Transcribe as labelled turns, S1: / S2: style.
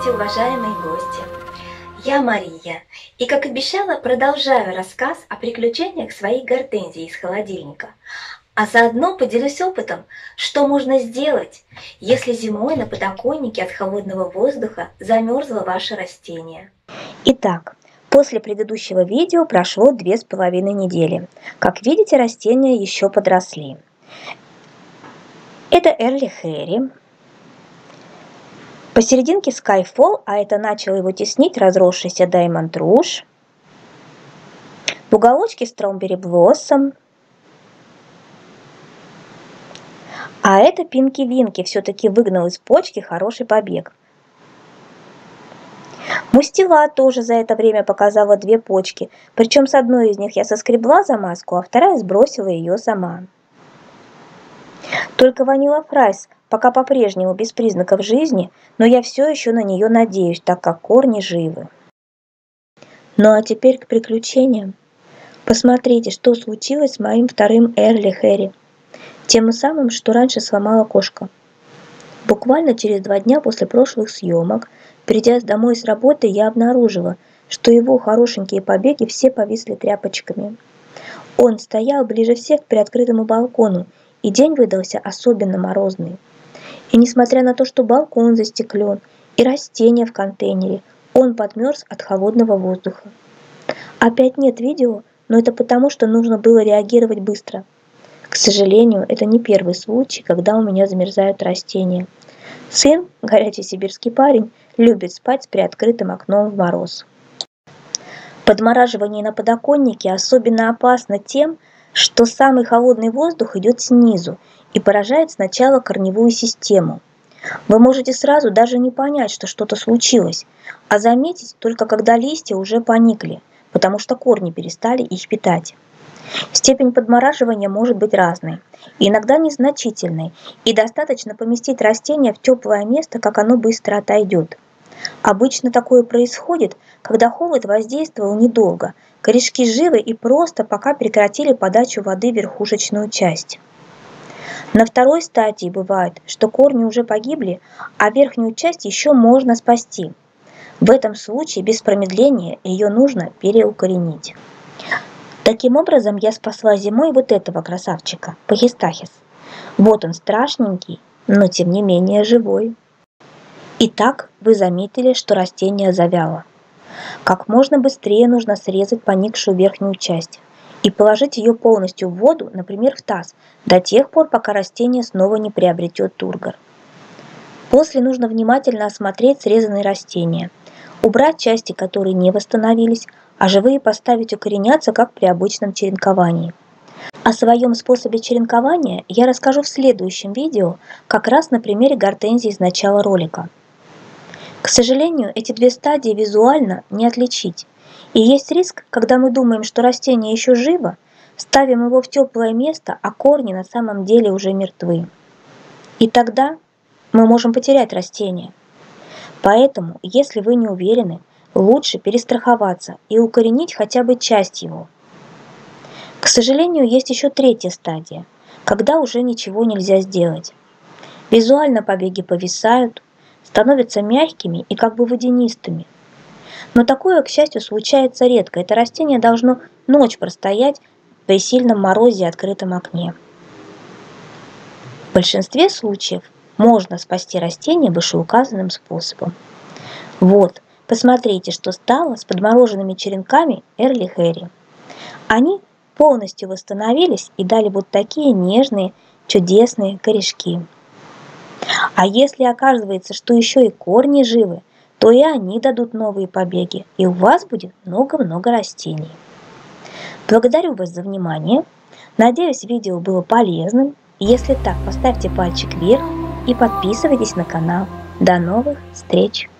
S1: Здравствуйте, уважаемые гости! Я Мария, и, как обещала, продолжаю рассказ о приключениях своей гортензии из холодильника, а заодно поделюсь опытом, что можно сделать, если зимой на подоконнике от холодного воздуха замерзло ваше растение.
S2: Итак, после предыдущего видео прошло 2,5 недели. Как видите, растения еще подросли. Это Early Harry. Посерединке Skyfall, а это начал его теснить разросшийся Diamond Rouge. В уголочке Strawberry Blossom. А это Pinky Winky все-таки выгнал из почки хороший побег. Мустила тоже за это время показала 2 почки, причем с одной из них я соскребла замазку, а вторая сбросила ее сама. Только Vanilla Fries пока по-прежнему без признаков жизни, но я все еще на нее надеюсь, так как корни живы. Ну а теперь к приключениям. Посмотрите, что случилось с моим вторым Early Harry. Тем самым, что раньше сломала кошка. Буквально через 2 дня после прошлых съемок, придя домой с работы, я обнаружила, что его хорошенькие побеги все повисли тряпочками. Он стоял ближе всех к приоткрытому балкону, и день выдался особенно морозный. И несмотря на то, что балкон застеклен и растения в контейнере, он подмерз от холодного воздуха. Опять нет видео, но это потому, что нужно было реагировать быстро. К сожалению, это не первый случай, когда у меня замерзают растения. Сын, горячий сибирский парень, любит спать с приоткрытым окном в мороз. Подмораживание на подоконнике особенно опасно тем, что самый холодный воздух идет снизу и поражает сначала корневую систему. Вы можете сразу даже не понять, что что-то случилось, а заметить только когда листья уже поникли, потому что корни перестали их питать. Степень подмораживания может быть разной, иногда незначительной, и достаточно поместить растение в теплое место, как оно быстро отойдет. Обычно такое происходит, когда холод воздействовал недолго, корешки живы и просто пока прекратили подачу воды в верхушечную часть. На второй стадии бывает, что корни уже погибли, а верхнюю часть еще можно спасти. В этом случае без промедления ее нужно переукоренить. Таким образом, я спасла зимой вот этого красавчика, Пахистахис. Вот он страшненький, но тем не менее живой. Итак, вы заметили, что растение завяло. Как можно быстрее нужно срезать поникшую верхнюю часть и положить ее полностью в воду, например, в таз, до тех пор, пока растение снова не приобретет тургор. После нужно внимательно осмотреть срезанные растения, убрать части, которые не восстановились, а живые поставить укореняться, как при обычном черенковании. О своем способе черенкования я расскажу в следующем видео, как раз на примере гортензии из начала ролика. К сожалению, эти 2 стадии визуально не отличить, и есть риск, когда мы думаем, что растение еще живо, ставим его в теплое место, а корни на самом деле уже мертвы. И тогда мы можем потерять растение. Поэтому, если вы не уверены, лучше перестраховаться и укоренить хотя бы часть его. К сожалению, есть еще 3-я стадия, когда уже ничего нельзя сделать. Визуально побеги повисают, становятся мягкими и как бы водянистыми. Но такое, к счастью, случается редко. Это растение должно ночь простоять при сильном морозе и открытом окне. В большинстве случаев можно спасти растение вышеуказанным способом. Вот. Посмотрите, что стало с подмороженными черенками Early Harry. Они полностью восстановились и дали вот такие нежные, чудесные корешки. А если оказывается, что еще и корни живы, то и они дадут новые побеги, и у вас будет много-много растений. Благодарю вас за внимание. Надеюсь, видео было полезным. Если так, поставьте пальчик вверх и подписывайтесь на канал. До новых встреч!